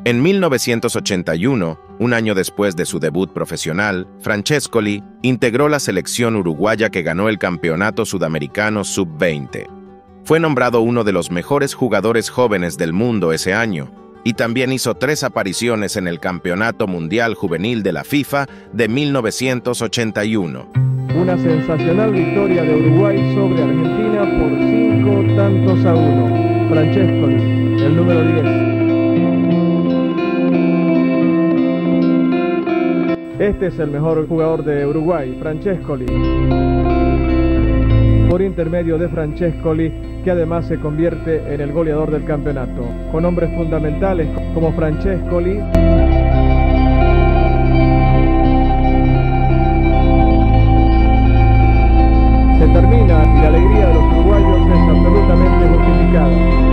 En 1981, un año después de su debut profesional, Francescoli integró la selección uruguaya que ganó el Campeonato Sudamericano Sub-20. Fue nombrado uno de los mejores jugadores jóvenes del mundo ese año y también hizo 3 apariciones en el Campeonato Mundial Juvenil de la FIFA de 1981. Una sensacional victoria de Uruguay sobre Argentina por 5-1. Francescoli, el número 10. Este es el mejor jugador de Uruguay, Francescoli. Por intermedio de Francescoli, que además se convierte en el goleador del campeonato. Con hombres fundamentales como Francescoli. Se termina y la alegría de los uruguayos es absolutamente justificada.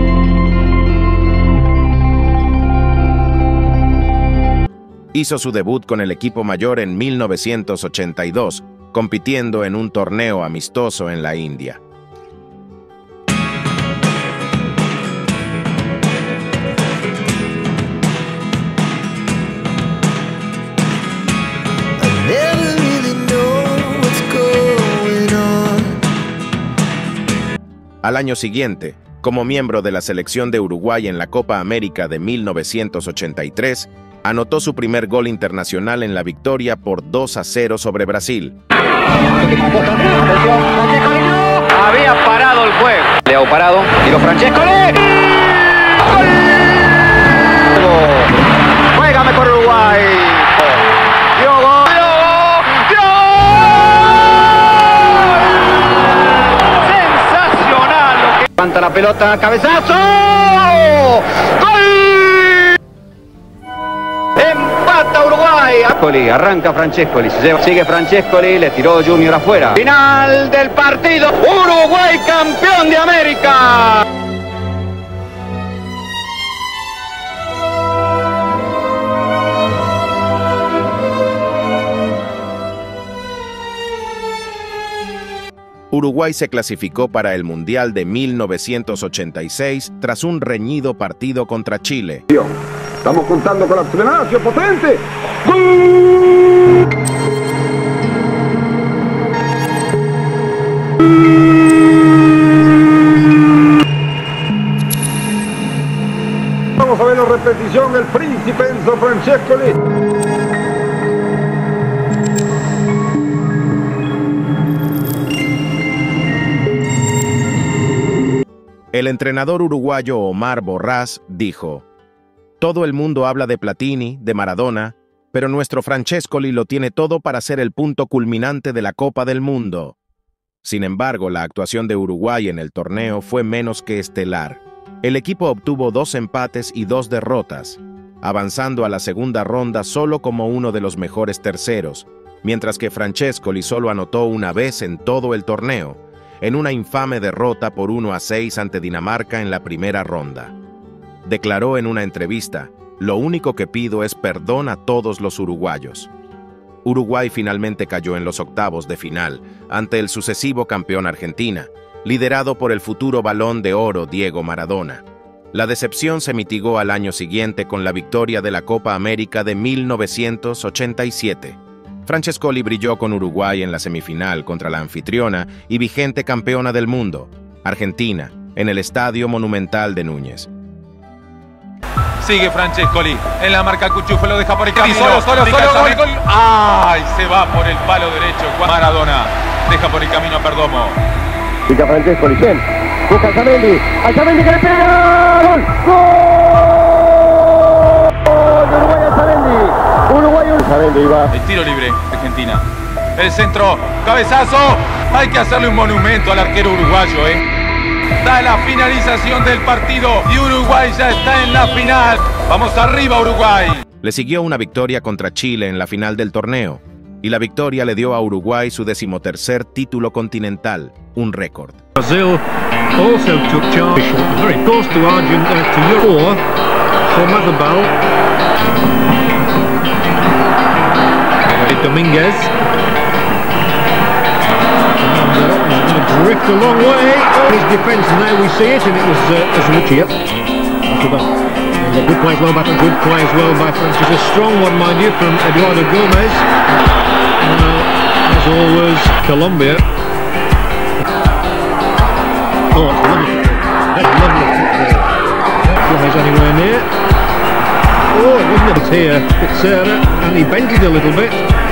Hizo su debut con el equipo mayor en 1982, compitiendo en un torneo amistoso en la India. Al año siguiente, como miembro de la selección de Uruguay en la Copa América de 1983, anotó su primer gol internacional en la victoria por 2-0 sobre Brasil. Había parado el juego. Leo parado, tiró Francescoli. ¡Gol! Juega mejor Uruguay. ¡Dio gol! ¡Dio gol! ¡Sensacional! Lo que levanta la pelota, cabezazo. ¡Gol! Empata Uruguay. Arranca Francescoli, sigue Francescoli, le tiró Junior afuera. Final del partido. Uruguay campeón de América. Uruguay se clasificó para el Mundial de 1986 tras un reñido partido contra Chile. Estamos contando con la frenación potente. ¡Gol! Vamos a ver la repetición, el príncipe Enzo Francescoli. El entrenador uruguayo Omar Borrás dijo: "Todo el mundo habla de Platini, de Maradona, pero nuestro Francescoli lo tiene todo para ser el punto culminante de la Copa del Mundo". Sin embargo, la actuación de Uruguay en el torneo fue menos que estelar. El equipo obtuvo 2 empates y 2 derrotas, avanzando a la segunda ronda solo como uno de los mejores terceros, mientras que Francescoli solo anotó una vez en todo el torneo, en una infame derrota por 1-6 ante Dinamarca en la primera ronda. Declaró en una entrevista: "Lo único que pido es perdón a todos los uruguayos". Uruguay finalmente cayó en los octavos de final ante el sucesivo campeón Argentina, liderado por el futuro Balón de Oro Diego Maradona. La decepción se mitigó al año siguiente con la victoria de la Copa América de 1987. Francescoli brilló con Uruguay en la semifinal contra la anfitriona y vigente campeona del mundo, Argentina, en el Estadio Monumental de Núñez. Sigue Francescoli, en la marca Cuchufo, lo deja por el camino. Solo, gol. ¡Ay! Se va por el palo derecho. Maradona deja por el camino a Perdomo. Pica Francescoli, bien. Busca a Zamendi que le pega. ¡Gol! ¡Gol! Uruguay a Zamendi. Uruguay a Zamendi va. El tiro libre, Argentina. El centro, cabezazo. Hay que hacerle un monumento al arquero uruguayo, Da la finalización del partido y Uruguay ya está en la final. ¡Vamos arriba, Uruguay! Le siguió una victoria contra Chile en la final del torneo, y la victoria le dio a Uruguay su 13º título continental, un récord. Brazil also took charge, very close to Argentina, to Euro for Matherbal. Dominguez. Drift a long way. His defence, now we see it, and it was as Richie. Good play as well by Francis. A strong one, mind you, from Eduardo Gomez. As always, Colombia. Oh, it's lovely. That's lovely football. That flies anywhere near. Oh, it wasn't it here. It's Serra, and he bent it a little bit.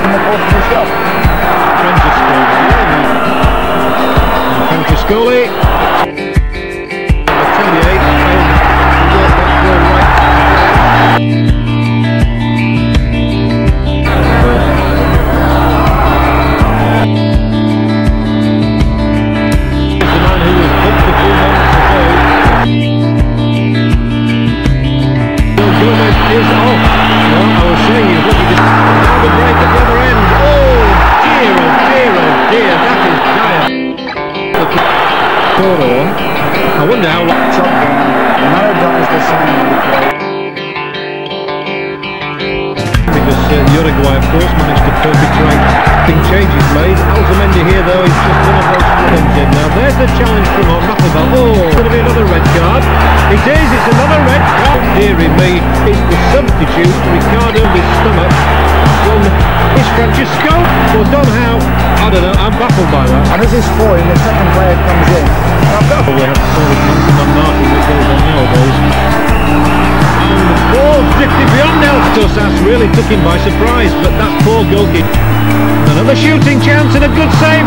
Francescoli. I wonder how long Maradona's the same because Uruguay, of course, managed to perpetrate changes made. Altamendi here, though, is just one of those ones in. Now, there's the challenge from Rafael. Oh, it's going to be another red card. It is, it's another red card. Dearie me, it's the substitute, Ricardo de stomach. Is Francisco or Don Howe? I don't know, I'm baffled by that. And this is four, and the second player comes in. We have to solve the marking that goes on nowadays. And the ball drifted beyond Tosas, really took him by surprise, but that poor goalkeeper. Another shooting chance and a good save.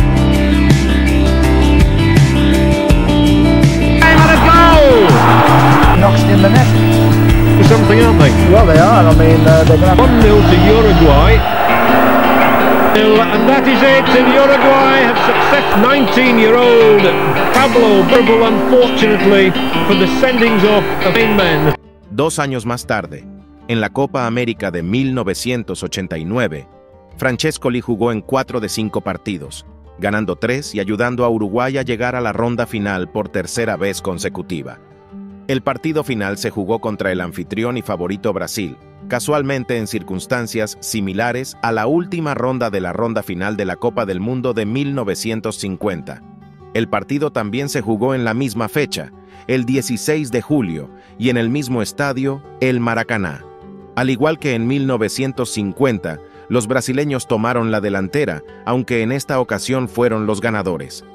Aim at a goal! Knocks it in the net. For something, aren't they? Well, they are. I mean, they're going to 1-0 to Uruguay. And that is it, and Uruguay have success. 19-year-old Pablo Verbal, unfortunately, for the sendings off of main men. 2 años más tarde, en la Copa América de 1989, Francescoli jugó en 4 de 5 partidos, ganando 3 y ayudando a Uruguay a llegar a la ronda final por tercera vez consecutiva. El partido final se jugó contra el anfitrión y favorito Brasil, casualmente en circunstancias similares a la última ronda de la ronda final de la Copa del Mundo de 1950. El partido también se jugó en la misma fecha, el 16 de julio, y en el mismo estadio, el Maracaná. Al igual que en 1950, los brasileños tomaron la delantera, aunque en esta ocasión fueron los ganadores.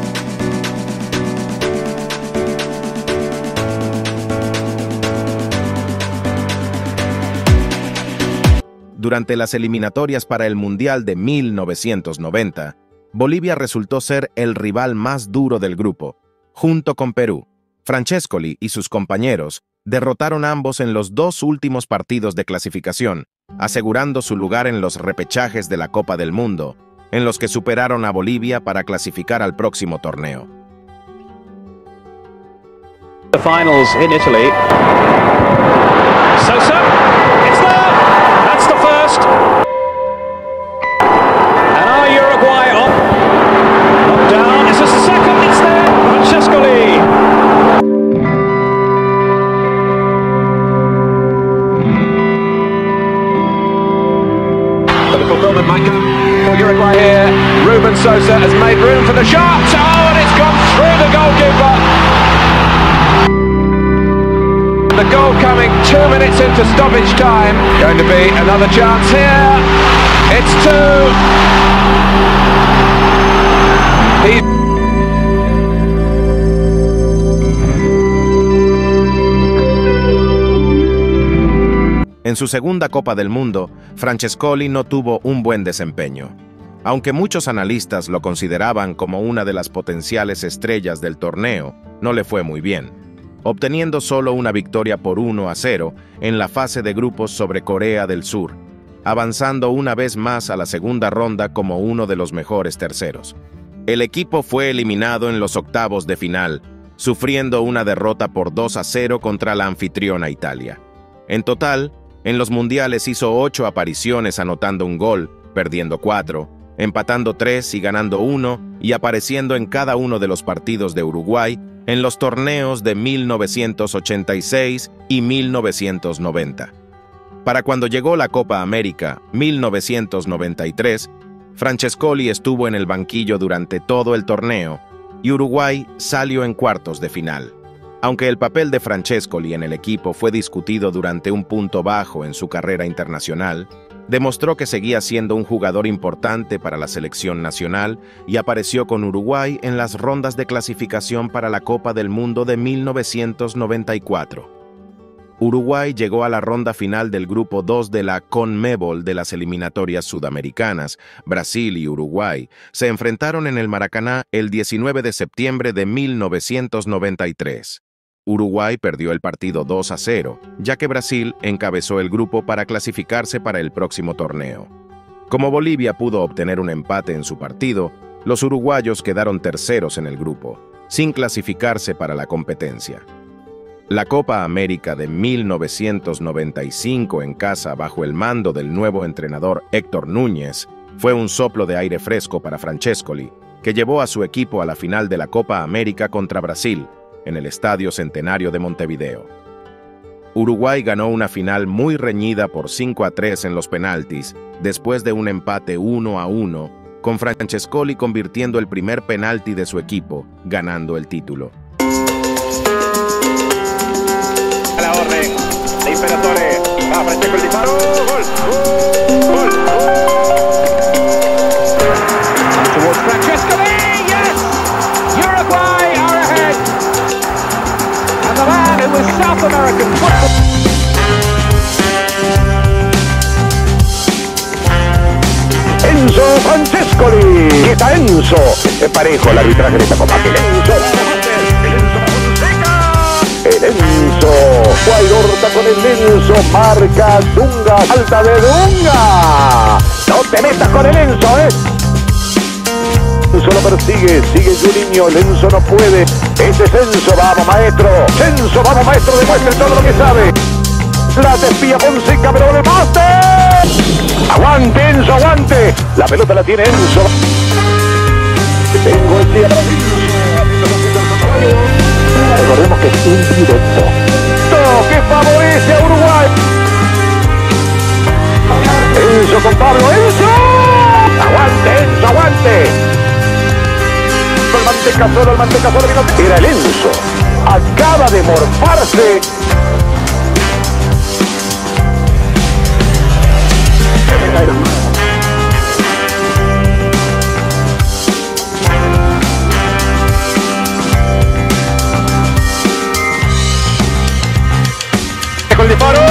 Durante las eliminatorias para el Mundial de 1990, Bolivia resultó ser el rival más duro del grupo, junto con Perú. Francescoli y sus compañeros derrotaron a ambos en los 2 últimos partidos de clasificación, asegurando su lugar en los repechajes de la Copa del Mundo, en los que superaron a Bolivia para clasificar al próximo torneo. The finals in Italy. Sosa, it's there. That's the first. And our Uruguay on. Knocked down. Is this the second? It's there. Francescoli. The fulfillment might come for Uruguay here. Ruben Sosa has made room for the shot. Oh, and it's gone through the goalkeeper. The goal coming 2 minutes into stoppage time. Going to be another chance here. It's 2. En su segunda Copa del Mundo, Francescoli no tuvo un buen desempeño. Aunque muchos analistas lo consideraban como una de las potenciales estrellas del torneo, no le fue muy bien, obteniendo solo una victoria por 1-0 en la fase de grupos sobre Corea del Sur, avanzando una vez más a la segunda ronda como uno de los mejores terceros. El equipo fue eliminado en los octavos de final, sufriendo una derrota por 2-0 contra la anfitriona Italia. En total, en los mundiales hizo 8 apariciones anotando un gol, perdiendo 4, empatando 3 y ganando 1, y apareciendo en cada uno de los partidos de Uruguay en los torneos de 1986 y 1990. Para cuando llegó la Copa América 1993, Francescoli estuvo en el banquillo durante todo el torneo y Uruguay salió en cuartos de final. Aunque el papel de Francescoli en el equipo fue discutido durante un punto bajo en su carrera internacional, demostró que seguía siendo un jugador importante para la selección nacional y apareció con Uruguay en las rondas de clasificación para la Copa del Mundo de 1994. Uruguay llegó a la ronda final del Grupo 2 de la CONMEBOL de las eliminatorias sudamericanas. Brasil y Uruguay se enfrentaron en el Maracaná el 19 de septiembre de 1993. Uruguay perdió el partido 2-0, ya que Brasil encabezó el grupo para clasificarse para el próximo torneo. Como Bolivia pudo obtener un empate en su partido, los uruguayos quedaron terceros en el grupo, sin clasificarse para la competencia. La Copa América de 1995 en casa bajo el mando del nuevo entrenador Héctor Núñez fue un soplo de aire fresco para Francescoli, que llevó a su equipo a la final de la Copa América contra Brasil, en el Estadio Centenario de Montevideo. Uruguay ganó una final muy reñida por 5-3 en los penaltis, después de un empate 1-1, con Francescoli convirtiendo el primer penalti de su equipo, ganando el título. La orden de Imperatore, va Francesco el disparo, gol, gol, towards Francescoli, yes, Uruguay are ahead, and the man who was South American football. Enzo Francescoli, ¿qué está Enzo? Es parejo el arbitraje de esta copa, Enzo. El Enzo, Guaidorta con el Enzo, marca Dunga, falta de Dunga. No te metas con el Enzo, Enzo lo persigue, sigue Juninho, el Enzo no puede. Este es Enzo, vamos maestro, demuestre todo lo que sabe. La desvía Fonseca, pero de poste. Aguante Enzo, aguante. La pelota la tiene Enzo. Tengo el día para recordemos que es indirecto. Que favorece a Uruguay. Enzo con Pablo. ¡Enzo! ¡Aguante, Enzo, aguante! El manteca solo vino. Era el Enzo. Acaba de morfarse. El disparo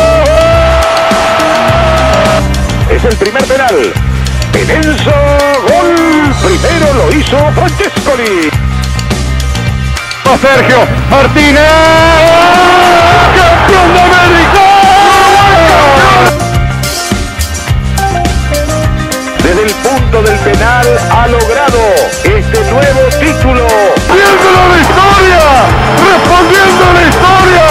es el primer penal. El Enzo, gol. Primero lo hizo Francescoli. Sergio Martínez, campeón de América. Desde el punto del penal ha logrado este nuevo título. ¡Viendo la victoria! ¡Respondiendo a la historia!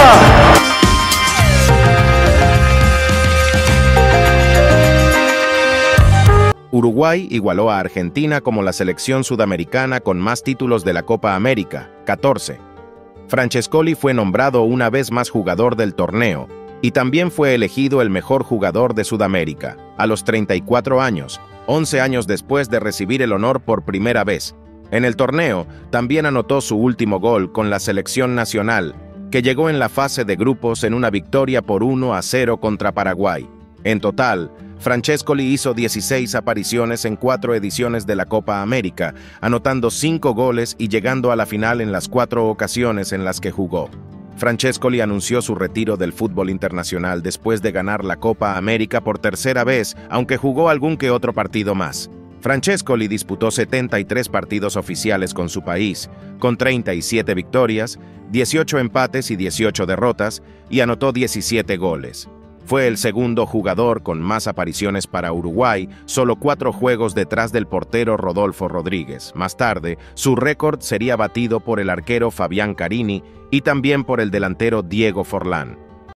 Uruguay igualó a Argentina como la selección sudamericana con más títulos de la Copa América, 14. Francescoli fue nombrado una vez más jugador del torneo y también fue elegido el mejor jugador de Sudamérica, a los 34 años, 11 años después de recibir el honor por primera vez. En el torneo, también anotó su último gol con la selección nacional, que llegó en la fase de grupos en una victoria por 1-0 contra Paraguay. En total, Francescoli hizo 16 apariciones en 4 ediciones de la Copa América, anotando 5 goles y llegando a la final en las 4 ocasiones en las que jugó. Francescoli anunció su retiro del fútbol internacional después de ganar la Copa América por tercera vez, aunque jugó algún que otro partido más. Francescoli disputó 73 partidos oficiales con su país, con 37 victorias, 18 empates y 18 derrotas, y anotó 17 goles. Fue el segundo jugador con más apariciones para Uruguay, solo 4 juegos detrás del portero Rodolfo Rodríguez. Más tarde, su récord sería batido por el arquero Fabián Carini y también por el delantero Diego Forlán.